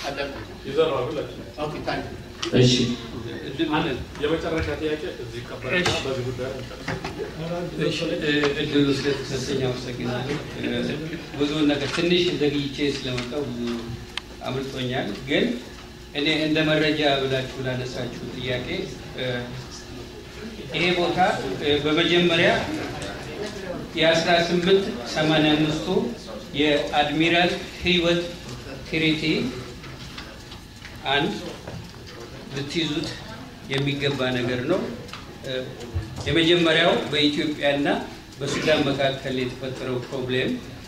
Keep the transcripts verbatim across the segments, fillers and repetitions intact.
يزرع ولا اوكي ثانك እሺ አለ የመጨረሻ ጥያቄ እዚህ ከበረታ በዚህ ጉዳይ እሺ እድሉ ስለተሰጠኝ አመሰግናለሁ። ብዙ ነገር ትንሽ ዘግይቼ ስለመጣሁ ብዙ አምልጦኛል። ግን እኔ እንደ መረጃ ብላችሁ ላነሳችሁ ጥያቄ ይሄ ቦታ በመጀመሪያ የ1885 የአድሚራል ህይወት ትሪቲ አንድ ልትይዙት የሚገባ ነገር ነው። የመጀመሪያው በኢትዮጵያና በሱዳን መካከል የተፈጠረው ፕሮብሌም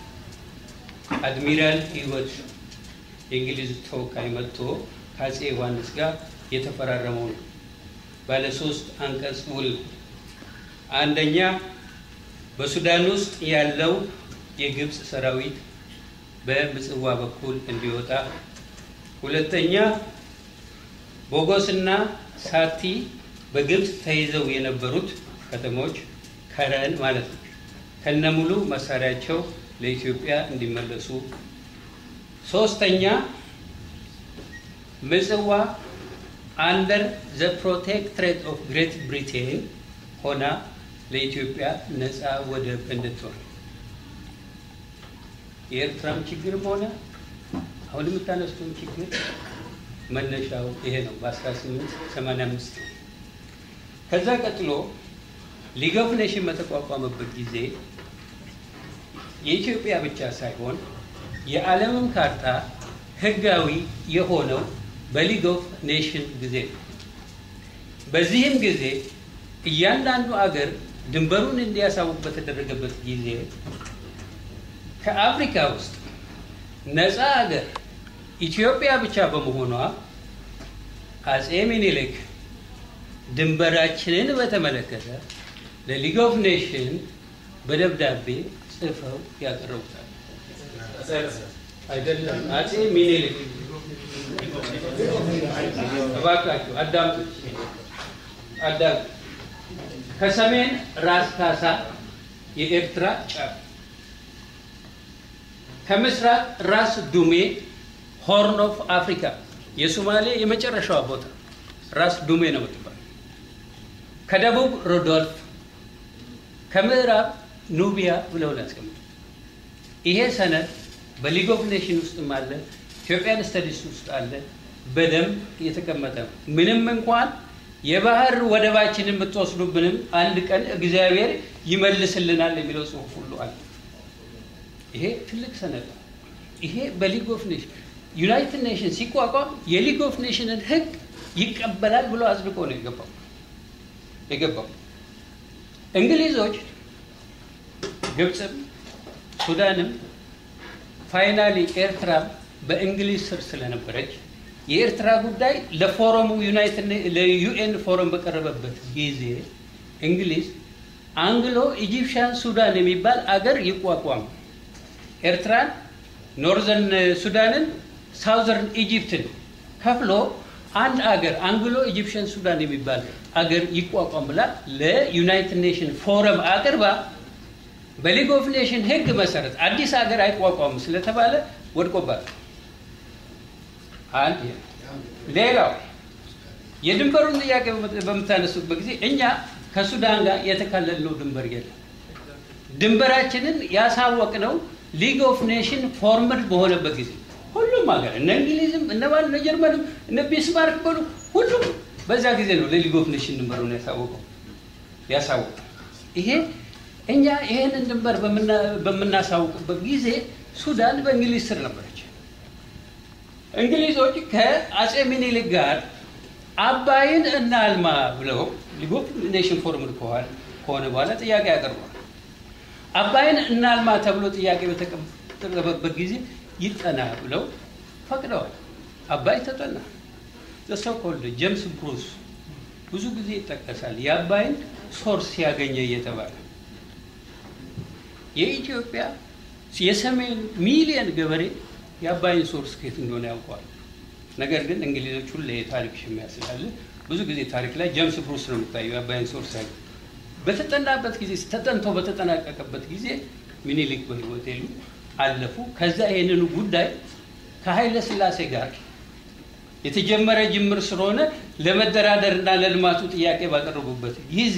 አድሚራል ህይወት የእንግሊዝ ተወካይ መጥቶ ከአፄ ዮሐንስ ጋር የተፈራረመው ነው። ባለ ሶስት አንቀጽ ውል አንደኛ በሱዳን ውስጥ ያለው የግብጽ ሰራዊት በምጽዋ በኩል እንዲወጣ፣ ሁለተኛ ቦጎስና ሳቲ በግብጽ ተይዘው የነበሩት ከተሞች ከረን ማለት ነው ከነሙሉ መሳሪያቸው ለኢትዮጵያ እንዲመለሱ፣ ሶስተኛ ምጽዋ under the protectorate of Great Britain ሆና ለኢትዮጵያ ነፃ ወደብ እንድትሆን። የኤርትራም ችግርም ሆነ አሁን የምታነሱት ችግር መነሻው ይሄ ነው በ1885። ከዛ ቀጥሎ ሊግ ኦፍ ኔሽን በተቋቋመበት ጊዜ የኢትዮጵያ ብቻ ሳይሆን የዓለምም ካርታ ህጋዊ የሆነው በሊግ ኦፍ ኔሽን ጊዜ። በዚህም ጊዜ እያንዳንዱ አገር ድንበሩን እንዲያሳውቅ በተደረገበት ጊዜ ከአፍሪካ ውስጥ ነፃ አገር ኢትዮጵያ ብቻ በመሆኗ አፄ ምኒልክ ድንበራችንን በተመለከተ ለሊግ ኦፍ ኔሽን በደብዳቤ ጽፈው ያቀርቡታል። አይደለም አፄ ምኒልክ እባካችሁ አዳምጡ አዳም ከሰሜን ራስ ካሳ የኤርትራ ጫፍ፣ ከምስራቅ ራስ ዱሜ ሆርን ኦፍ አፍሪካ የሶማሌ የመጨረሻው ቦታ ራስ ዱሜ ነው የምትባለው፣ ከደቡብ ሮዶልፍ፣ ከምዕራብ ኑቢያ ብለው ያስቀምጡ። ይሄ ሰነድ በሊግ ኦፍ ኔሽን ውስጥም አለ፣ ኢትዮጵያን ስተዲስ ውስጥ አለ፣ በደንብ የተቀመጠ ነው። ምንም እንኳን የባህር ወደባችንን ብትወስዱብንም አንድ ቀን እግዚአብሔር ይመልስልናል የሚለው ጽሑፍ ሁሉ አለ። ይሄ ትልቅ ሰነድ ነው። ይሄ በሊግ ኦፍ ኔሽን ዩናይትድ ኔሽን ሲቋቋም የሊግ ኦፍ ኔሽንን ህግ ይቀበላል ብሎ አጽድቆ ነው የገባው የገባው እንግሊዞች ግብጽም ሱዳንም ፋይናሊ ኤርትራ በእንግሊዝ ስር ስለነበረች የኤርትራ ጉዳይ ለፎረሙ ዩናይትድ ለዩኤን ፎረም በቀረበበት ጊዜ እንግሊዝ አንግሎ ኢጂፕሽያን ሱዳን የሚባል አገር ይቋቋም፣ ኤርትራን ኖርዘርን ሱዳንን ሳውዘርን ኢጂፕትን ከፍሎ አንድ አገር አንግሎ ኢጂፕሽያን ሱዳን የሚባል አገር ይቋቋም ብላ ለዩናይትድ ኔሽን ፎረም አቅርባ በሊግ ኦፍ ኔሽን ህግ መሰረት አዲስ አገር አይቋቋም ስለተባለ ወድቆባል። አንድ ሌላው የድንበሩን ጥያቄ በመታነሱበት ጊዜ እኛ ከሱዳን ጋር የተካለልነው ድንበር የለም። ድንበራችንን ያሳወቅነው ሊግ ኦፍ ኔሽን ፎርምድ በሆነበት ጊዜ ሁሉም ሀገር እነ እንግሊዝም እነ ባል እነ ጀርመንም እነ ቢስማርክ በሉ ሁሉም በዛ ጊዜ ነው ለሊግ ኦፍ ኔሽን ድንበሩን ያሳወቀው ያሳወቀው። ይሄ እኛ ይሄንን ድንበር በመናሳውቅበት ጊዜ ሱዳን በእንግሊዝ ስር ነበረች። እንግሊዞች ከአፄ ምኒልክ ጋር አባይን እናልማ ብለው ሊግ ኦፍ ኔሽን ፎርምድ ከሆነ በኋላ ጥያቄ ያቀርባል። አባይን እናልማ ተብሎ ጥያቄ በተቀረበበት ጊዜ ይጠና ብለው ፈቅደዋል። አባይ ተጠና። ዘሰው ኮልድ ጄምስ ብሩስ ብዙ ጊዜ ይጠቀሳል የአባይን ሶርስ ያገኘ እየተባለ። የኢትዮጵያ የሰሜን ሚሊየን ገበሬ የአባይን ሶርስ ከየት እንደሆነ ያውቀዋል። ነገር ግን እንግሊዞች ሁሉ የታሪክ ሽሚያ ስላለ ብዙ ጊዜ ታሪክ ላይ ጄምስ ብሩስ ነው የሚታየው የአባይን ሶርስ ያገ በተጠናበት ጊዜ ተጠንቶ በተጠናቀቀበት ጊዜ ምኒልክ በህይወት የሉ አለፉ። ከዛ ይሄንን ጉዳይ ከኃይለ ሥላሴ ጋር የተጀመረ ጅምር ስለሆነ ለመደራደርና ለልማቱ ጥያቄ ባቀረቡበት ጊዜ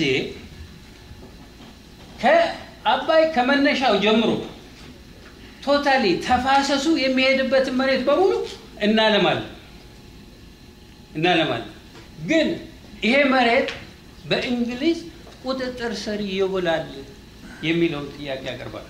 ከአባይ ከመነሻው ጀምሮ ቶታሊ ተፋሰሱ የሚሄድበት መሬት በሙሉ እናለማለን እናለማለን ግን ይሄ መሬት በእንግሊዝ ቁጥጥር ስር ይውላል የሚለው ጥያቄ ያቀርባል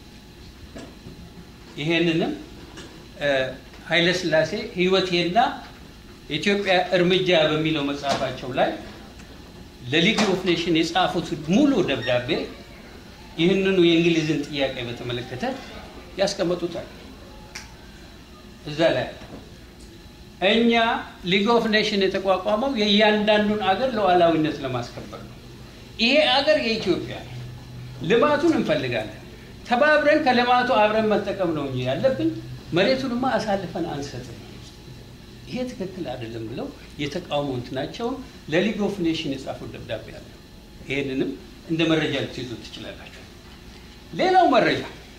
ይሄንንም ኃይለ ሥላሴ ህይወቴና ኢትዮጵያ እርምጃ በሚለው መጽሐፋቸው ላይ ለሊግ ኦፍ ኔሽን የጻፉት ሙሉ ደብዳቤ ይህንኑ የእንግሊዝን ጥያቄ በተመለከተ ያስቀመጡታል እዛ ላይ እኛ ሊግ ኦፍ ኔሽን የተቋቋመው የእያንዳንዱን አገር ሉዓላዊነት ለማስከበር ነው ይሄ አገር የኢትዮጵያ ልማቱን እንፈልጋለን ተባብረን ከልማቱ አብረን መጠቀም ነው እንጂ ያለብን መሬቱንማ አሳልፈን አንሰጥም ይሄ ትክክል አይደለም ብለው የተቃውሞት ናቸው ለሊግ ኦፍ ኔሽን የጻፉት ደብዳቤ አለ ይሄንንም እንደ መረጃ ልትይዙት ትችላላችሁ ሌላው መረጃ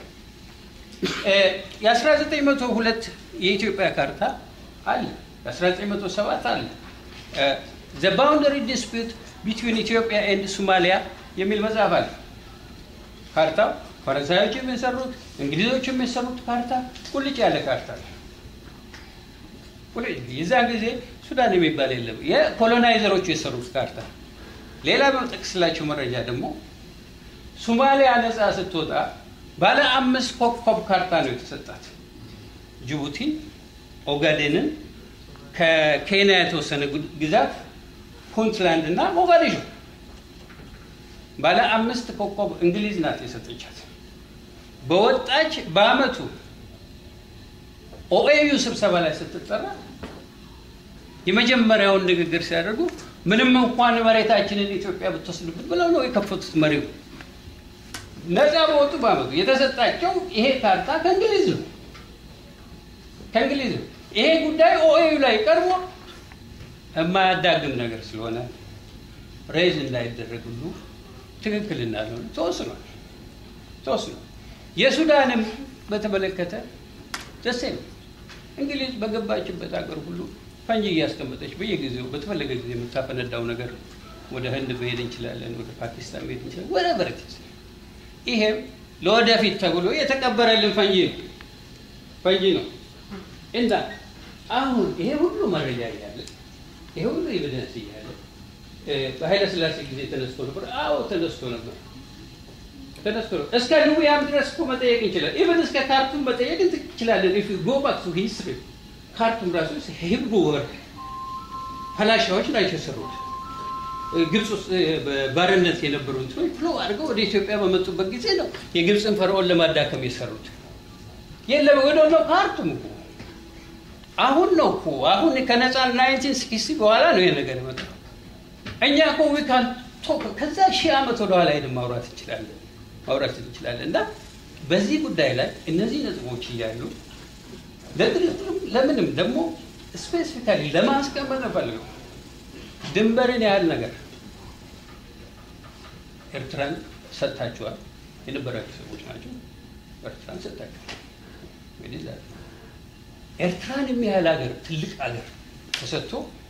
የ1902 የኢትዮጵያ ካርታ አለ የ1907 አለ the boundary dispute between Ethiopia and Somalia የሚል መጽሐፍ አለ ካርታው ፈረንሳዮች የሚሰሩት እንግሊዞች የሚሰሩት ካርታ ቁልጭ ያለ ካርታ ቁልጭ የዛን ጊዜ ሱዳን የሚባል የለም የኮሎናይዘሮች የሰሩት ካርታ ሌላ በመጥቀስላችሁ መረጃ ደግሞ ሶማሊያ ነፃ ስትወጣ ባለ አምስት ኮከብ ካርታ ነው የተሰጣት ጅቡቲ ኦጋዴንን ከኬንያ የተወሰነ ግዛት ፑንትላንድ እና ሞጋዲሾ ባለ አምስት ኮከብ እንግሊዝ ናት የሰጠቻት በወጣች በአመቱ ኦኤዩ ስብሰባ ላይ ስትጠራ የመጀመሪያውን ንግግር ሲያደርጉ ምንም እንኳን መሬታችንን ኢትዮጵያ ብትወስድብን ብለው ነው የከፈቱት መሪው ነፃ በወጡ በአመቱ የተሰጣቸው ይሄ ካርታ ከእንግሊዝ ነው ከእንግሊዝ ነው ይሄ ጉዳይ ኦኤዩ ላይ ቀርቦ የማያዳግም ነገር ስለሆነ ሬዝ እንዳይደረግሉ ትክክል እንዳልሆነ ተወስኗል ተወስኗል የሱዳንም በተመለከተ ደሴም እንግሊዝ በገባችበት ሀገር ሁሉ ፈንጂ ያስቀመጠች በየጊዜው በተፈለገ ጊዜ የምታፈነዳው ነገር ወደ ህንድ በሄድ እንችላለን ወደ ፓኪስታን በሄድ እንችላለን ወደ በረከት ይሄ ለወደፊት ተብሎ የተቀበረልን ፈንጂ ፈንጂ ነው እንዳ አሁን ይሄ ሁሉ መረጃ ያለ ይሄ ሁሉ ኤቪደንስ ያለ በኃይለ ሥላሴ ጊዜ ተነስቶ ነበር አዎ ተነስቶ ነበር ተነስቶ እስከ ሉዊያም ድረስ እኮ መጠየቅ ይችላል ኢቭን እስከ ካርቱም መጠየቅ እንችላለን if you go back to history ካርቱም ራሱ ሂብሩ ወርድ ፋላሻዎች ናቸው ሰሩት ግብጽ ውስጥ ባርነት የነበሩ እንትኖች ፍሎ አድርገው ወደ ኢትዮጵያ በመጡበት ጊዜ ነው የግብጽን ፈርዖን ለማዳከም የሰሩት የለም ወደው ነው ካርቱም እኮ አሁን ነው እኮ አሁን ከነፃ nineteen sixty በኋላ ነው ይሄ ነገር የመጣው እኛ እኮ we can talk ከዛ ሺህ ዓመት ወደ ኋላ ሄደን ማውራት እንችላለን ማውራት እንችላለን እና በዚህ ጉዳይ ላይ እነዚህ ነጥቦች ይያሉ ለምንም ደግሞ ስፔሲፊካሊ ለማስቀመጥ ፈልገው ድንበርን ያህል ነገር ኤርትራን ሰጣቸዋል የነበራቸው ሰዎች ናቸው ኤርትራን ሰጣቸው እንግዲህ ዛሬ ኤርትራን የሚያህል ሀገር ትልቅ ሀገር ተሰጥቶ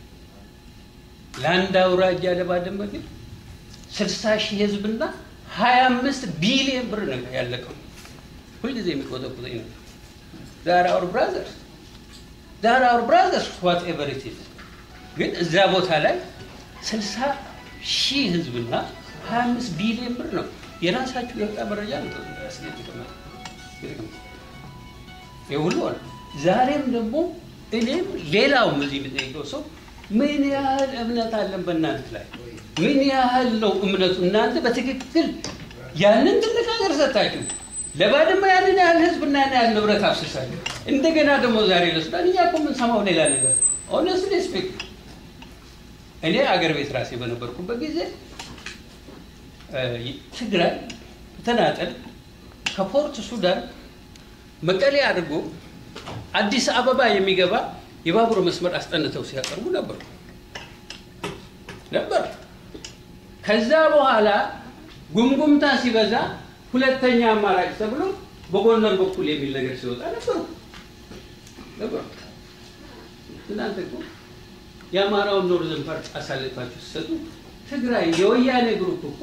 ለአንድ አውራጃ ለባድመ ግን ስልሳ ሺህ ህዝብና ሀያ አምስት ቢሊዮን ብር ነው ያለቀው ሁልጊዜ የሚቆጠቁጠኝ ነው they are our brothers they are our brothers whatever it is ግን እዛ ቦታ ላይ ስልሳ ሺህ ህዝብና ሀያ አምስት ቢሊዮን ብር ነው የራሳችሁ የወጣ መረጃ ነው ያስገኝተናል ይሁሉ ዛሬም ደግሞ እኔም ሌላው እዚህ ብትጠይቀው ሰው ምን ያህል እምነት አለን በእናንተ ላይ ምን ያህል ነው እምነቱ እናንተ በትክክል ያንን ትልቅ ሀገር ሰጣችሁ ለባድመ ያንን ያህል ህዝብና ያንን ንብረት አፍስሳችሁ እንደገና ደግሞ ዛሬ ለሱዳን እኛ እኮ ምን ሰማው ሌላ ነገር honestly speaking እኔ አገር ቤት ራሴ በነበርኩበት ጊዜ ትግራይ ተናጠል ከፖርት ሱዳን መቀሌ አድርጎ አዲስ አበባ የሚገባ የባቡር መስመር አስጠንተው ሲያቀርቡ ነበር ነበር ከዛ በኋላ ጉምጉምታ ሲበዛ ሁለተኛ አማራጭ ተብሎ በጎንደር በኩል የሚል ነገር ሲወጣ ነበር ነበር እናንተ እኮ የአማራውን ኖርዘርን ፓርት አሳልፋችሁ ሰጡ ትግራይ የወያኔ ግሩፕ እኮ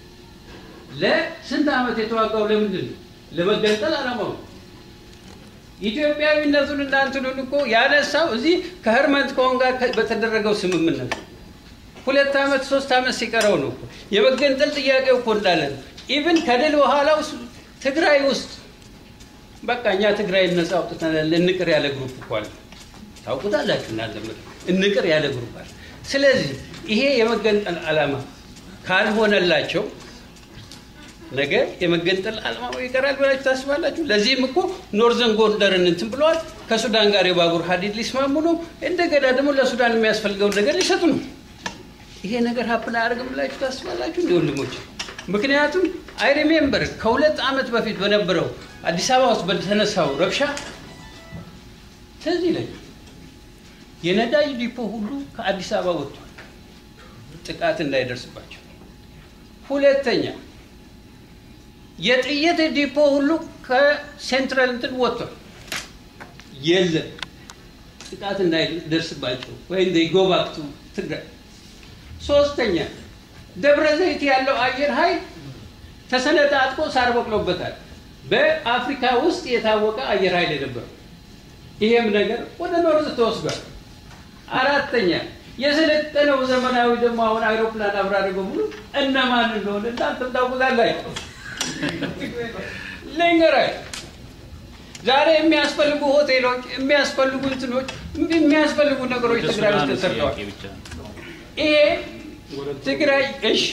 ለስንት ዓመት የተዋጋው ለምንድን ነው ለመገንጠል አላማው ኢትዮጵያዊነቱን እንዳንተሉን እኮ ያነሳው እዚህ ከህርመንት ኮን ጋር በተደረገው ስምምነት ሁለት ዓመት ሶስት ዓመት ሲቀረው ነው የመገንጠል ጥያቄው እኮ እንዳለ ኢቭን ከድል በኋላው ትግራይ ውስጥ በቃ እኛ ትግራይ ነፃ አውጥተናል እንቅር ያለ ግሩፕ እኮ አለ ታውቁታላችሁ እናንተ እንቅር ያለ ግሩፕ አለ ስለዚህ ይሄ የመገንጠል ዓላማ ካልሆነላቸው ነገ የመገንጠል ዓላማው ይቀራል ብላችሁ ታስባላችሁ ለዚህም እኮ ኖርዘርን ጎንደርን እንትን ብለዋል ከሱዳን ጋር የባቡር ሀዲድ ሊስማሙ ነው እንደገና ደግሞ ለሱዳን የሚያስፈልገው ነገር ሊሰጡ ነው ይሄ ነገር ሀፕን አያደርግም ብላችሁ ታስባላችሁ እንዴ ወንድሞች ምክንያቱም አይ ሪሜምበር ከሁለት ዓመት በፊት በነበረው አዲስ አበባ ውስጥ በተነሳው ረብሻ ስለዚህ ላይ የነዳጅ ዲፖ ሁሉ ከአዲስ አበባ ወጥቷል ጥቃት እንዳይደርስባቸው ሁለተኛ የጥይት ዲፖ ሁሉ ከሴንትራል እንትን ወጥቷል የለም ጥቃት እንዳይደርስባቸው ወይ they go back to ትግራይ ሶስተኛ ደብረ ዘይት ያለው አየር ኃይል ተሰነጣጥቆ ሳር በቅሎበታል በአፍሪካ ውስጥ የታወቀ አየር ኃይል ነበር ይሄም ነገር ወደ ኖርዝ ተወስዷል አራተኛ የሰለጠነው ዘመናዊ ደግሞ አሁን አይሮፕላን አብራሪ በሙሉ እነማን እንደሆነ እናንተም ታውቁታላችሁ ለንገራይ ዛሬ የሚያስፈልጉ ሆቴሎች የሚያስፈልጉ እንትኖች የሚያስፈልጉ ነገሮች ትግራይ ውስጥ ተሰርተዋል ይሄ ትግራይ እሺ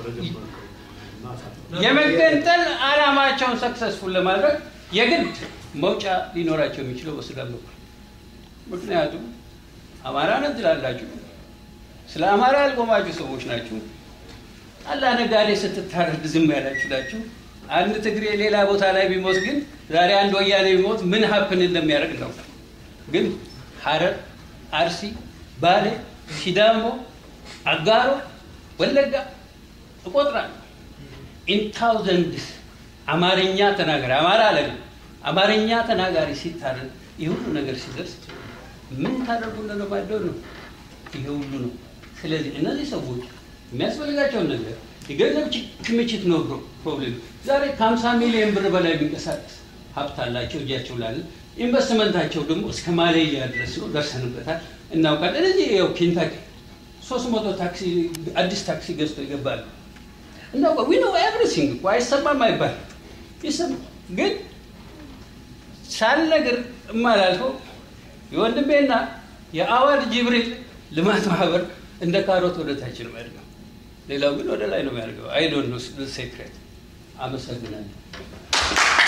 የመገንጠል ዓላማቸውን ሰክሰስፉል ለማድረግ የግድ መውጫ ሊኖራቸው የሚችለው በሱዳን ነው ምክንያቱም አማራ ነን ትላላችሁ ስለ አማራ አልቆማችሁ ሰዎች ናችሁ አላ ነጋዴ ስትታረድ ዝም ያላችሁ ናችሁ አንድ ትግሬ ሌላ ቦታ ላይ ቢሞት ግን ዛሬ አንድ ወያኔ ቢሞት ምን ሀፕን እንደሚያደርግ ነው ግን ሐረር አርሲ ባሌ ሲዳሞ አጋሮ ወለጋ ተቆጥራ in thousands አማርኛ ተናጋሪ አማራ አለ አማርኛ ተናጋሪ ሲታረድ ይሁሉ ነገር ሲደርስ ምን ታደርጉ እንደማይደው ነው ይሁሉ ነው ስለዚህ እነዚህ ሰዎች የሚያስፈልጋቸው ነገር የገንዘብ ክምችት ነው ፕሮብሌም ዛሬ ከ50 ሚሊዮን ብር በላይ ቢንቀሳቀስ ሀብት አላቸው እጃቸው ላይ ኢንቨስትመንታቸው ደግሞ እስከ ማሌዥያ ድረስ ነው ደርሰንበታል እናውቃለን እዚህ ያው ኬንታኪ ሶስት መቶ ታክሲ አዲስ ታክሲ ገዝቶ ይገባል እና we know everything why ሰማ ማይባል ይሰም ግን ሳልነገር ማላልፈው የወንድሜና የአዋድ ጅብሪል ልማት ማህበር እንደ ካሮት ወደ ታች ነው ያደርገው ሌላው ግን ወደ ላይ ነው ያደርገው I don't know the secret አመሰግናለሁ